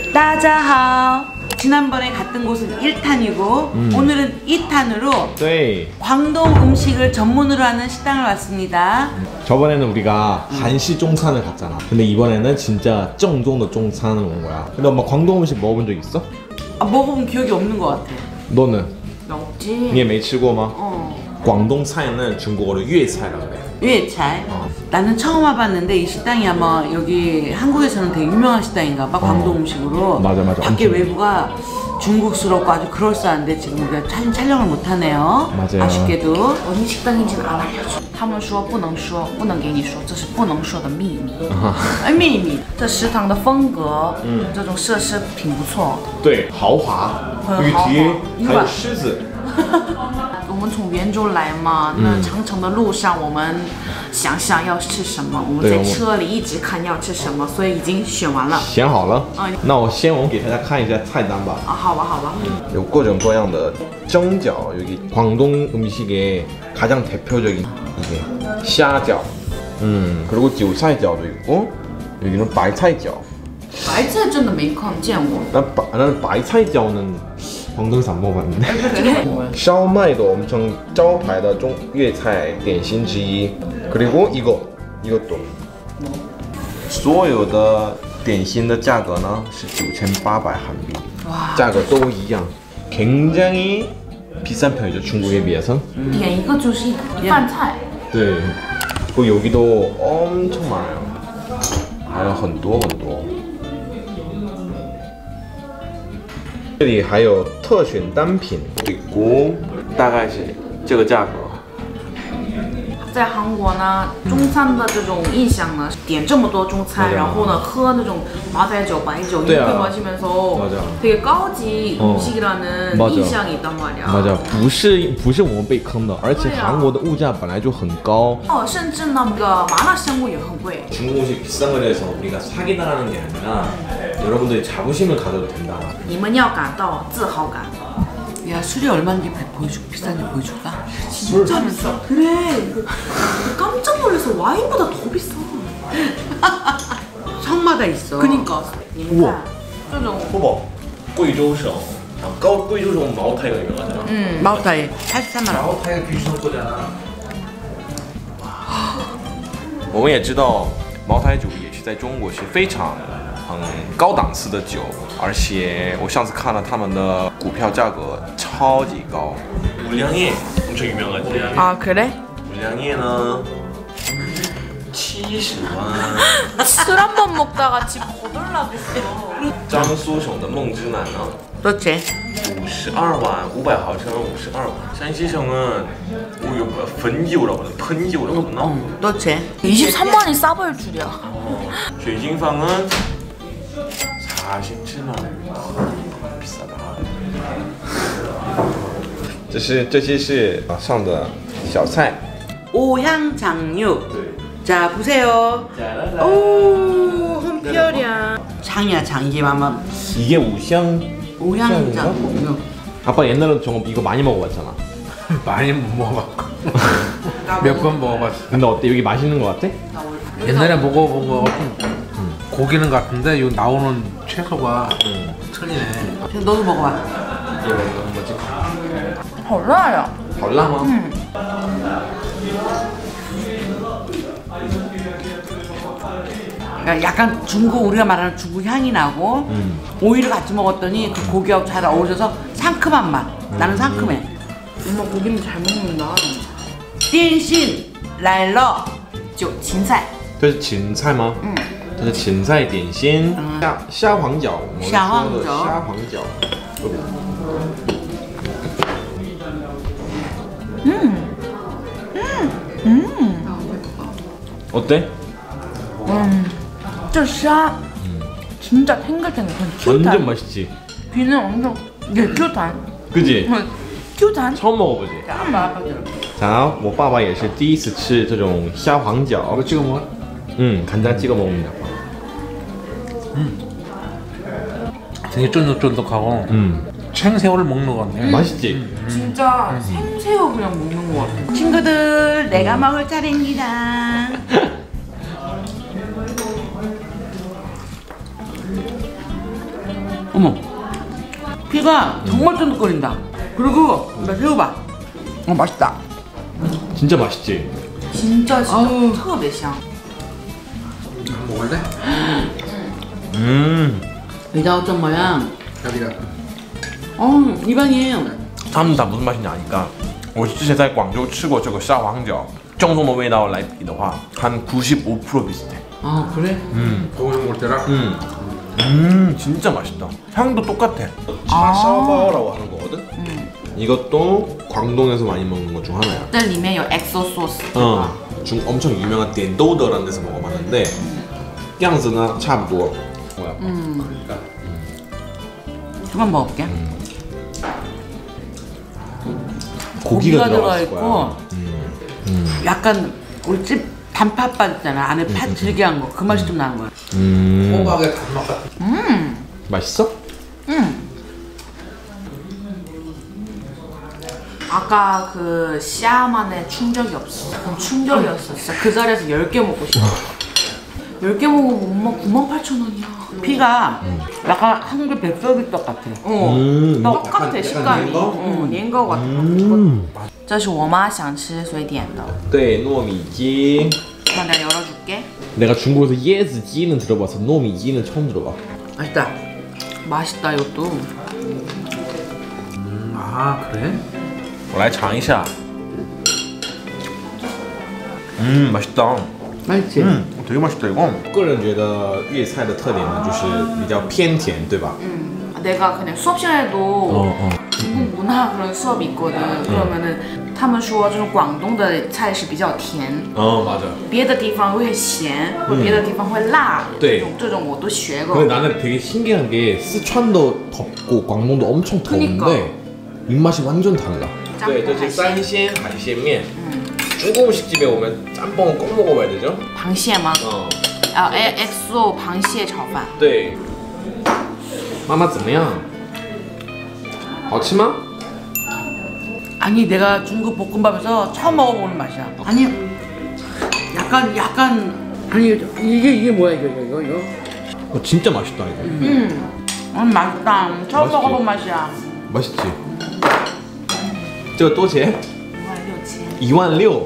따자하오. 지난번에 갔던 곳은 1탄이고 오늘은 2탄으로 네. 광동 음식을 전문으로 하는 식당을 왔습니다. 저번에는 우리가 한시 종산을 갔잖아. 근데 이번에는 진짜 정종의 종산을 온 거야. 근데 엄마 광동 음식 먹어본 적 있어? 아, 먹어본 기억이 없는 것 같아. 너는? 나 없지. 你也没吃过吗? 광동菜는 중국어로粤菜라고 그래. 粤菜. 나는 처음 와봤는데 이 식당이 아마 여기 한국에서는 되게 유명한 식당인가 봐. 광동 음식으로. 맞아. 밖에 외부가 중국스럽고 아주 그럴싸한데 지금 우리가 촬영을 못하네요. 맞아요. 아쉽게도. 어디 식당인지는 안 알려줘. 他们说不能说，不能给你说，这是不能说的秘密。秘密。这食堂的风格，这种设施挺不错。 对，豪华。 很豪华。 뒤에还有狮子。 我们从袁州来嘛，那长城的路上，我们想要吃什么，我们在车里一直看要吃什么，所以已经选完了。 选好了。那我给大家看一下菜单吧。 啊，好吧。 有各种各样的蒸饺， 여기 광동 음식의 가장 대표적인 이게虾饺. 그리고 韭菜饺도 있고 여기는 白菜饺. 白菜真的没看见过. 나는 白菜饺는 광동에서 안 먹어봤는데. 烧麦도 엄청 招牌的粤菜点心之一. 그리고 이것도 所有的点心的价格呢是9,800韩币.价格都一样. 굉장히 비싼 편이죠, 중국에 비해서. 点一个就是一饭菜. 네. 그리고 여기도 엄청 많아요. 还有很多. 这里还有特选单品 있고 大概是这个价格. 在韩国呢，中餐的这种印象呢，点这么多中餐，然后呢，喝那种马仔酒、白酒，이렇게 마시면서 되게高级음식이라는印象있단 말이야. 맞아. 不是我们被坑的，而且韩国的物价本来就很高. 甚至那个麻辣香锅也很贵. 중국 음식 비싼 거에 대해서 우리가 사기당하는 게 아니라 여러분들이 자부심을 가져도 된다. 你们要感到自豪感. 야, 술이 얼마인지 비싼지 보여줄까? 진짜 비싸. 그래. 깜짝 놀라서 와인보다 더 비싸. 성마다 있어. 그니까. 우와. 这种 봐봐. 贵州省.贵州省茅台有名하잖아. 茅台 83만 원. 茅台必须上过家. 我们也知道茅台酒也是在中国是非常高档次的酒，而且我上次看了他们的股票价格超级高。우량예 엄청 유명하지. 아, 그래? 우량예呢 70만. 술 한 번 먹다가 집 거덜나겠어. 江苏省的孟芝南呢 그렇지. 52만. 500毫升 52만. 山西省은汾酒라고 하는 펀酒라고 하나? 그렇지. 23만이 싸보일 줄이야. 水晶坊은 47만. 비싸다. 这些是上的小菜. 오향장육. 자, 보세요. 오, 홈피어리야. 장이야, 장. 이게 아마 이게 오향장육. 아빠 옛날에 이거 많이 먹어봤잖아. 많이 못 먹어봤고 몇 번 먹어봤어. 근데 어때? 여기 맛있는 거 같아? 옛날에 먹어본 거 고기는 같은데 여기 나오는 채소가 틀리네. 너도 먹어봐. 이게 먹는 거지? 好辣呀. 好辣吗? 약간 중국, 우리가 말하는 중국 향이 나고 오이를 같이 먹었더니 그 고기하고 잘 어우러져서 상큼한 맛. 나는 상큼해. 엄마 고기는 잘 먹는다. 点心来了. 芹菜. 这是芹菜吗? 这是芹菜点心. 虾黄饺. 虾黄饺. 어때? 这虾진짜 탱글탱글. 완전 맛있지? 비는 엄청 Q弹. 그지? Q弹. 처음 먹어보지? 자, 我爸爸也是第一次吃这种虾黄饺. 이거 찍어 먹어? 간장 찍어 먹습니다. 되게 쫀득쫀득하고 생새우를 먹는 것 같네. 맛있지? 진짜 생새우 그냥 먹는 것 같아. 친구들, 내가 먹을 차례입니다. 어머, 피가 정말 쫀득거린다. 그리고 나 새우봐. 맛있다. 진짜 맛있지? 진짜 아우. 特别香。 먹을래? 味道怎么样？ 여기가. 一般예요。 他们다 무슨 맛인지 아니까. 我之前在广州吃过这个沙皇饺，正宗的味道来比的话，한 95% 비슷해. 아 그래? 거기서 먹을 때랑. 진짜 맛있다. 향도 똑같아. 샤오바오라고 하는 거거든. 이것도 광동에서 많이 먹는 것 중 하나야. 这里面有 XO 소스。 중 엄청 유명한 덴도더라는 데서 먹어봤는데 양즈는 差不多. 뭐야? 그만 먹을게. 고기가 들어가 들어가 있고 약간 우리 집 단팥빵 있잖아. 안에 팥 질겨한 거. 그 맛이 좀 나는 거야. 호박의 단맛 같은. 맛있어? 아까 그 시아만의 충격이 없어. 그럼 충격이었어. 진짜 그 자리에서 10개 먹고 싶어. 10개 먹으면 엄마 98,000원이야. 피가 약간 한국 백설기떡 같아. 똑같아 식감이.年糕 같아. 这是我妈想吃所以点的. 네,糯米鸡. 그럼 내가 열어줄게. 내가 중국에서 예즈지는 들어봐서糯米鸡는 처음 들어봐. 맛있다. 맛있다 이것도. 아 그래? 我来尝一下. 맛있다. 맛있지? 되게 맛있다 이거. 个人觉得粤菜的特点呢就是比较偏甜对吧? 내가 그냥 수업 시간에도 중국 문화 그런 수업이 있거든. 그러면은 他们说这种广东的菜是比较甜， 맞아. 别的地方会咸，或别的地方会辣， 对这种我都学过。 근데 나는 되게 신기한 게 스촨도 덥고 광동도 엄청 더운데 입맛이 완전 달라. 네, 这是三鲜海鲜面. 중국 음식집에 오면 짬뽕은 꼭 먹어봐야 되죠? 螃蟹吗？XO 螃蟹炒饭。 对. 마마 怎么样? 好吃吗? 아니 내가 중국 볶음밥에서 처음 먹어보는 맛이야. 아니 약간 아니 이게 뭐야 이거? 진짜 맛있다 이거. 맛있다. 처음 맛있지? 먹어본 맛이야. 맛있지? 这个多少钱? 56,000。 26,000.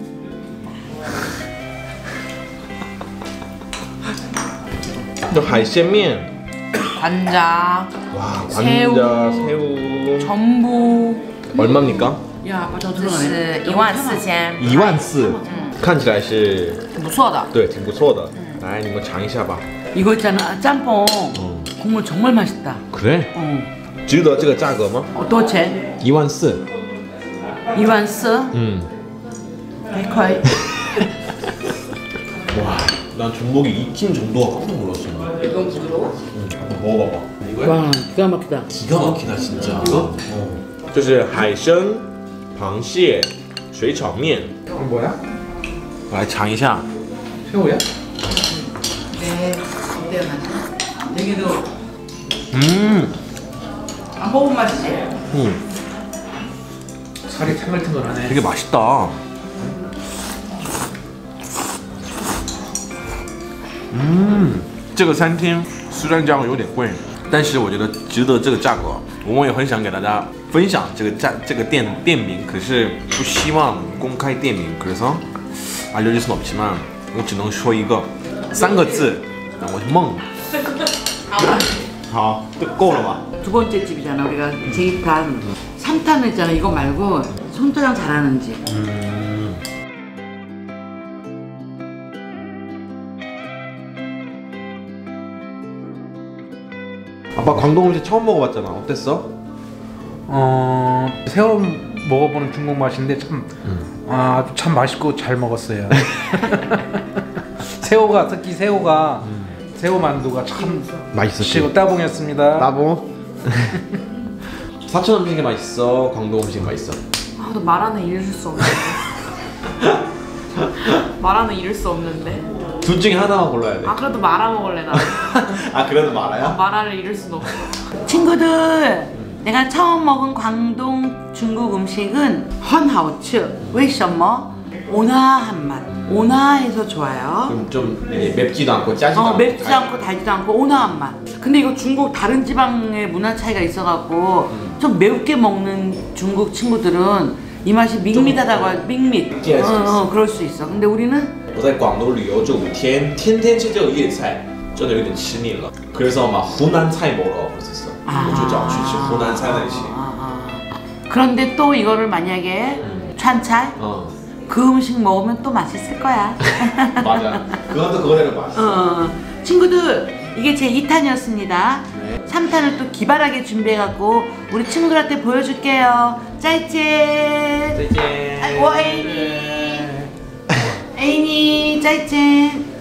저 海鲜面. 관자, 와, 새우, 관자, 새우. 전부. 야, 얼마입니까? 아빠 저 这 들어가네. 是14,000， 24,000. 看起来是挺不错的。 对，挺不错的. 来，你们尝一下吧. 이거 있잖아 짬뽕. 국물 정말 맛있다. 그래? 值得这个价格吗? 어떠체? 24,000. 24,000? 可以. 와, 난 전복이 익힌 정도가 깜짝 놀랐어. 너무 부드러워? 한번 먹어봐봐. 이거야? 와 기가 막히다. 기가 막히다 진짜. 이거? 这是海参、螃蟹、水炒面. 이거 뭐야? 我来尝一下. 새우야? 네, 어때요 맛? 되게도 안 먹은 맛이지? 살이 탱글탱글하네. 되게 맛있다. 这个餐厅虽然价格有点贵，但是我觉得值得这个价格。我们也很想给大家分享这个店名，可是不希望公开店名，그래서 알려줄 순 없지만我只能说一个3个字，我就梦了。好，够了吧？ 두 번째 집이잖아. 우리가 재입한 3탄 있잖아. 이거 말고 손자랑 잘하는 집. 아빠 광동 음식 처음 먹어봤잖아. 어땠어? 새우 먹어보는 중국 맛인데 참, 참 맛있고 잘 먹었어요. 새우가 특히 새우가 새우 만두가 참 맛있었지. 최고 따봉이었습니다. 따봉. 사천 음식이 맛있어? 광동 음식이 맛있어? 아, 너 말하는 잃을 수 없는데. 말하는 잃을 수 없는데. 둘 중에 하나만 골라야 돼. 아, 그래도 말아 먹을래 나. 아 그래도 말아야? 말아를 잃을 수는 없어. 친구들, 내가 처음 먹은 광동 중국 음식은 헌하오츠. 为什么? 온화한 맛. 온화해서 좋아요. 좀 맵지도 않고 짜지도 않고 맵지 않고 달지도 않고 온화한 맛. 근데 이거 중국 다른 지방의 문화 차이가 있어갖고 좀 매우게 먹는 중국 친구들은 이 맛이 밋밋하다고 밋밋. 그럴 수 있어. 근데 우리는 我在广东旅游这5天，天天吃这个粤菜，真的有点吃腻了。그래서 막湖南菜 먹으러 갔었어. 我就找去吃湖南菜那些。 그런데 또 이거를 만약에川菜 그 음식 먹으면 또 맛있을 거야. 맞아. 그것도 그거대로 맛있어. 친구들 이게 제 2탄이었습니다. 3탄을 또 기발하게 준비해갖고 우리 친구들한테 보여줄게요. 짜이젠. 再见。 아이고 에이니. 에이니 짜이젠.